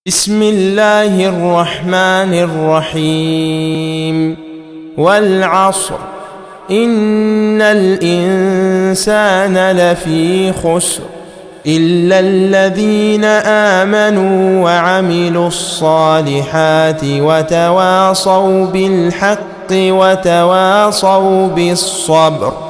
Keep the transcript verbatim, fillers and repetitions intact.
بسم الله الرحمن الرحيم والعصر إن الإنسان لفي خسر إلا الذين آمنوا وعملوا الصالحات وتواصوا بالحق وتواصوا بالصبر.